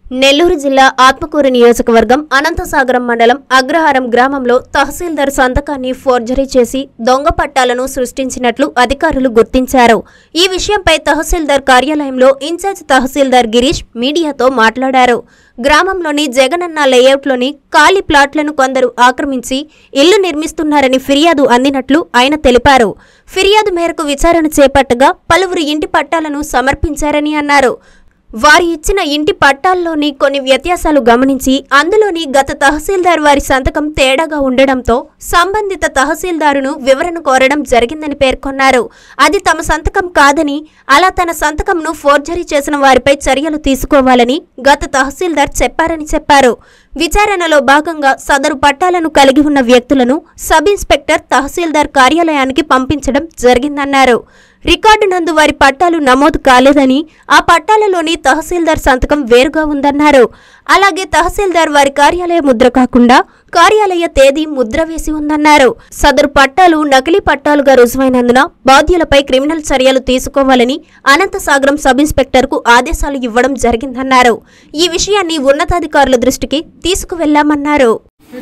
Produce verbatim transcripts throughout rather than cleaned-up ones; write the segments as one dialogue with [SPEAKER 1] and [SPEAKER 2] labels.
[SPEAKER 1] నెల్లూరు జిల్లా ఆత్మకూరు నియోజకవర్గం అనంతసాగరం మండలం అగ్రహారం గ్రామంలో తహసీల్దార్ సంతకాన్ని ఫోర్జరీ చేసి దొంగ పట్టాలను సృష్టించినట్లు అధికారులు గుర్తించారు. ఈ విషయంపై తహసీల్దార్ కార్యాలయంలో ఇన్ఛార్జ్ తహసీల్దార్ గిరీష్ మీడియాతో మాట్లాడారు. గ్రామంలోని జగనన్న లేఅవుట్లోని ఖాళీ ప్లాట్లను కొందరు ఆక్రమించి ఇల్లు నిర్మిస్తున్నారని ఫిర్యాదు అందినట్లు ఆయన తెలిపారు. ఫిర్యాదు మేరకు విచారణ చేపట్టగా పలువురు ఇంటి పట్టాలను సమర్పించారని అన్నారు. వారి ఇచ్చిన ఇంటి పట్టాల్లోని కొన్ని వ్యత్యాసాలు గమనించి అందులోని గత తహసీల్దార్ వారి సంతకం తేడాగా ఉండడంతో సంబంధిత తహసీల్దారును వివరణ కోరడం జరిగిందని పేర్కొన్నారు. అది తమ సంతకం కాదని, అలా తన సంతకంను ఫోర్జరీ చేసిన వారిపై చర్యలు తీసుకోవాలని గత తహసీల్దార్ చెప్పారని చెప్పారు. విచారణలో భాగంగా సదరు పట్టాలను కలిగి ఉన్న వ్యక్తులను సబ్ ఇన్స్పెక్టర్ తహసీల్దార్ కార్యాలయానికి పంపించడం జరిగిందన్నారు. రికార్డు నందు వారి పట్టాలు నమోదు కాలేదని, ఆ పట్టాలలోని తహసీల్దార్ సంతకం వేరుగా ఉందన్నారు. అలాగే తహసీల్దార్ వారి కార్యాలయ ముద్ర కాకుండా కార్యాలయ తేదీ ముద్ర వేసి ఉందన్నారు. సదరు పట్టాలు నకిలీ పట్టాలుగా రుజువైనందున బాధ్యులపై క్రిమినల్ చర్యలు తీసుకోవాలని అనంతసాగరం సబ్ ఇన్స్పెక్టర్ కు ఆదేశాలు ఇవ్వడం జరిగిందన్నారు. ఈ విషయాన్ని ఉన్నతాధికారుల దృష్టికి తీసుకువెళ్లామన్నారు.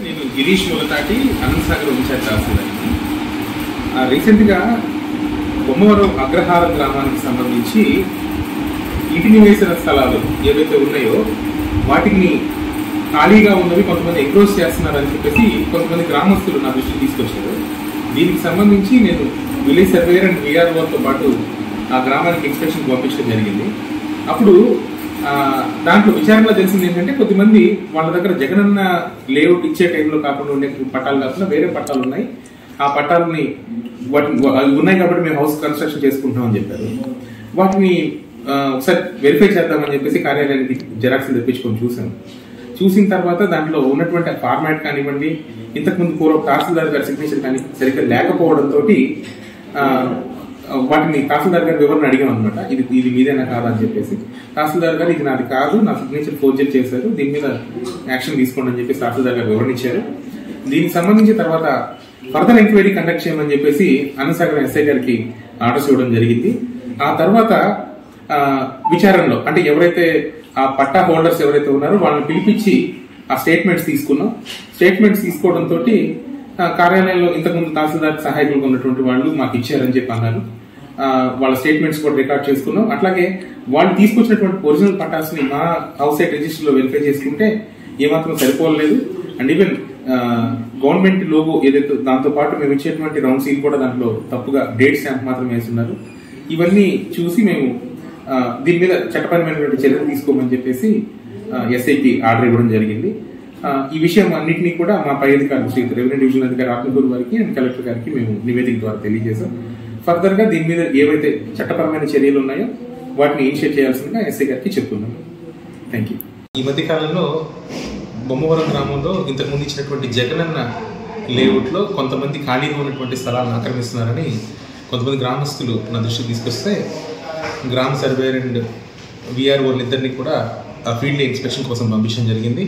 [SPEAKER 2] బొమ్మవరం అగ్రహారం గ్రామానికి సంబంధించి ఇంటి నివేశన స్థలాలు ఏవైతే ఉన్నాయో వాటిని ఖాళీగా ఉన్నవి కొంతమంది ఎంక్రోచ్ చేస్తున్నారని చెప్పేసి కొంతమంది గ్రామస్తులు నా దృష్టికి తీసుకొచ్చారు. దీనికి సంబంధించి నేను విలేజ్ సర్వేయర్ అండ్ విఆర్ఓతో పాటు ఆ గ్రామానికి ఇన్స్పెక్షన్ పంపించడం జరిగింది. అప్పుడు దాంట్లో విచారణలో తెలిసింది ఏంటంటే కొద్దిమంది వాళ్ళ దగ్గర జగనన్న లేఅవుట్ ఇచ్చే టైంలో కాకుండా ఉండే పట్టాలు కాకుండా వేరే పట్టాలు ఉన్నాయి. ఆ పట్టాలని వాటిని ఉన్నాయి కాబట్టి మేము హౌస్ కన్స్ట్రక్షన్ చేసుకుంటామని చెప్పారు. వాటిని ఒకసారి వెరిఫై చేద్దామని చెప్పేసి కార్యాలయానికి జెరాక్స్ తెప్పించుకొని చూసాను. చూసిన తర్వాత దాంట్లో ఉన్నటువంటి ఫార్మాట్ కానివ్వండి, ఇంతకుముందు పూర్వ తహసీల్దార్ గారి సిగ్నేచర్ కానీ సరిగ్గా లేకపోవడంతో వాటిని తహసీల్దార్ గారి వివరణ అడిగాం అనమాట. ఇది ఇది మీదేనా కాదా అని చెప్పేసి తహసీల్దార్ గారు ఇది నాది కాదు, నా సిగ్నేచర్ ఫోర్జరీ చేశారు, దీని మీద యాక్షన్ తీసుకోండి అని చెప్పేసి తహసీల్దార్ గారు వివరణ ఇచ్చారు. దీనికి సంబంధించి తర్వాత ఫర్దర్ ఎంక్వైరీ కండక్ట్ చేయమని చెప్పేసి అనంతసాగరం ఎస్ఐ గారికి ఆర్డర్స్ ఇవ్వడం జరిగింది. ఆ తర్వాత విచారణలో అంటే ఎవరైతే ఆ పట్టా హోల్డర్స్ ఎవరైతే ఉన్నారో వాళ్ళని పిలిపించి ఆ స్టేట్మెంట్స్ తీసుకున్నాం. స్టేట్మెంట్స్ తీసుకోవడంతో కార్యాలయంలో ఇంతకుముందు తహసీల్దార్ సహాయకులుగా ఉన్నటువంటి వాళ్ళు మాకు ఇచ్చారని చెప్పి అన్నారు. వాళ్ళ స్టేట్మెంట్స్ కూడా రికార్డ్ చేసుకున్నాం. అట్లాగే వాళ్ళు తీసుకొచ్చినటువంటి ఒరిజినల్ పట్టాస్ ని మా హౌస్ సైట్ రిజిస్టర్ లో వెరిఫై చేసుకుంటే ఏమాత్రం సరిపోలేదు. అండ్ ఈవెన్ గవర్నమెంట్ లోగో ఏదైతే దాంతో పాటు మేము ఇచ్చేటువంటి రౌండ్ సీల్ కూడా దాంట్లో తప్పుగా డేట్ స్టాంప్ మాత్రం వేస్తున్నారు. ఇవన్నీ చూసి మేము దీని మీద చట్టపరమైనటువంటి చర్యలు తీసుకోమని చెప్పేసి ఎస్ఐకి ఆర్డర్ ఇవ్వడం జరిగింది. ఈ విషయం అన్నింటినీ కూడా మా పై అధికారులు శ్రీ రెవెన్యూ డివిజన్ అధికారి ఆత్మకూరు వారికి అండ్ కలెక్టర్ గారికి మేము నివేదిక ద్వారా తెలియజేశాం. ఫర్దర్ గా దీని మీద ఏవైతే చట్టపరమైన చర్యలు ఉన్నాయో వాటిని ఇనిషియేట్ చేయాల్సిందిగా ఎస్ఐ గారికి చెప్తున్నాను. Thank you. ఈ మధ్య కాలంలో బొమ్మవరం గ్రామంలో ఇంతకుముందు ఇచ్చినటువంటి జగనన్న లేఅవుట్ లో కొంతమంది ఖాళీగా ఉన్నటువంటి స్థలాలను ఆక్రమిస్తున్నారని కొంతమంది గ్రామస్తులు నా దృష్టికి తీసుకొస్తే గ్రామ సర్వేయర్ అండ్ విఆర్ఓలు ఇద్దరిని కూడా ఆ ఫీల్డ్ ఇన్స్పెక్షన్ కోసం పంపించడం జరిగింది.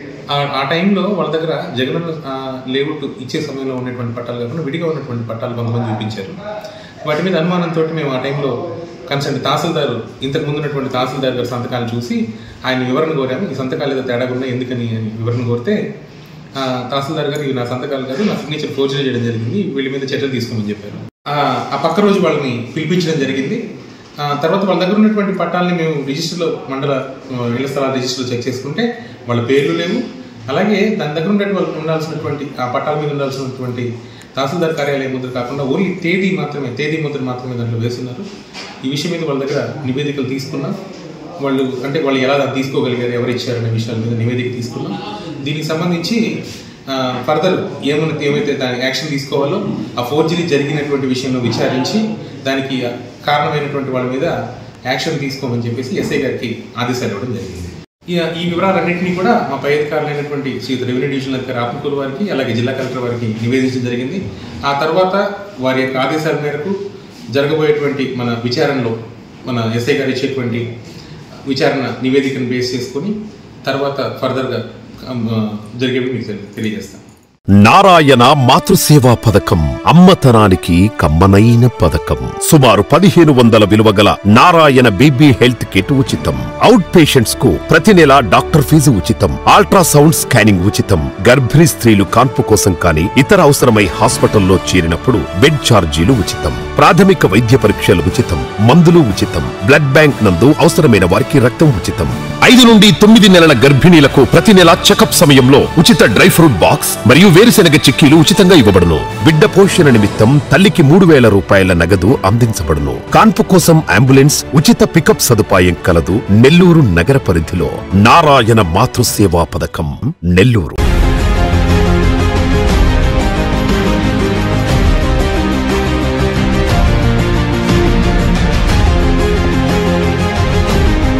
[SPEAKER 2] ఆ టైంలో వాళ్ళ దగ్గర జగనన్న లేఅవుట్ ఇచ్చే సమయంలో ఉన్నటువంటి పట్టాలు కాకుండా విడిగా ఉన్నటువంటి పట్టాలు కొంతమంది చూపించారు. వాటి మీద అనుమానంతో మేము ఆ టైంలో కన్సర్న్ తహసీల్దారు ఇంతకు ముందు ఉన్నటువంటి తహసీల్దార్ గారి సంతకాలు చూసి ఆయన వివరణ కోరాము. ఈ సంతకాలు ఏదో తేడా ఉన్నాయి ఎందుకని వివరణ కోరితే తహసీల్దార్ గారు ఇవి నా సంతకాలు కాదు, నా సిగ్నేచర్ ఫోర్జరీ చేయడం జరిగింది, వీళ్ళ మీద చర్యలు తీసుకోమని చెప్పారు. ఆ పక్క రోజు వాళ్ళని పిలిపించడం జరిగింది. తర్వాత వాళ్ళ దగ్గర ఉన్నటువంటి పట్టాలని మేము రిజిస్టర్లో మండల ఇళ్ల స్థలాల రిజిస్టర్లో చెక్ చేసుకుంటే వాళ్ళ పేర్లు లేవు. అలాగే దాని దగ్గర ఉన్నటువంటి వాళ్ళకి ఉండాల్సినటువంటి ఆ పట్టాల మీద ఉండాల్సినటువంటి తహసీల్దార్ కార్యాలయ ముద్ర కాకుండా ఓన్లీ తేదీ మాత్రమే తేదీ ముద్ర మాత్రమే దాంట్లో వేస్తున్నారు. ఈ విషయం మీద వాళ్ళ దగ్గర నివేదికలు తీసుకున్నాం. వాళ్ళు అంటే వాళ్ళు ఎలా తీసుకోగలిగారు, ఎవరు ఇచ్చారనే విషయాల మీద నివేదిక తీసుకున్నాం. దీనికి సంబంధించి ఫర్దర్ ఏమైనా ఏమైతే దాని యాక్షన్ తీసుకోవాలో ఆ ఫోర్జరీ జరిగినటువంటి విషయంలో విచారించి దానికి కారణమైనటువంటి వాళ్ళ మీద యాక్షన్ తీసుకోమని చెప్పేసి ఎస్ఐ గారికి ఆదేశాలు ఇవ్వడం జరిగింది. ఈ వివరాలన్నింటినీ కూడా మా పై అధికారులైనటువంటి శ్రీ రెవెన్యూ డివిజన్ అధికారి ఆత్మకూరు వారికి అలాగే జిల్లా కలెక్టర్ వారికి నివేదించడం జరిగింది. ఆ తర్వాత వారి యొక్క ఆదేశాల మేరకు జరగబోయేటువంటి మన విచారణలో మన ఎస్ఐ గారు ఇచ్చేటువంటి విచారణ నివేదికను బేస్ చేసుకొని తర్వాత ఫర్దర్గా జరిగేవి మీకు తెలియజేస్తాం.
[SPEAKER 3] నారాయణ మాతృసేవా పథకం అమ్మతనానికి కమ్మనైన పథకం. సుమారు పదిహేను వందల విలువ గల నారాయణ బేబీ హెల్త్ కిట్ ఉచితం. అవుట్ పేషెంట్స్ కు ప్రతి నెల డాక్టర్ ఫీజు ఉచితం. అల్ట్రాసౌండ్ స్కానింగ్ ఉచితం. గర్భిణీ స్త్రీలు కాన్పు కోసం కానీ ఇతర అవసరమై హాస్పిటల్లో చేరినప్పుడు బెడ్ ఛార్జీలు ఉచితం. ప్రాథమిక వైద్య పరీక్షలు ఉచితం. మందులు ఉచితం. బ్లడ్ బ్యాంక్ నందు అవసరమైన వారికి రక్తం ఉచితం. ఐదు నుండి తొమ్మిది నెలల గర్భిణీలకు ప్రతి నెల చెకప్ సమయంలో ఉచిత డ్రై ఫ్రూట్ బాక్స్ మరియు వేరుశెనగ చిక్కీలు ఉచితంగా ఇవ్వబడును. బిడ్డ పోషణ నిమిత్తం తల్లికి మూడు వేల రూపాయల నగదు అందించబడును. కాన్పు కోసం అంబులెన్స్ ఉచిత పికప్ సదుపాయం కలదు. నెల్లూరు నగర పరిధిలో నారాయణ మాతృసేవా పథకం, నెల్లూరు.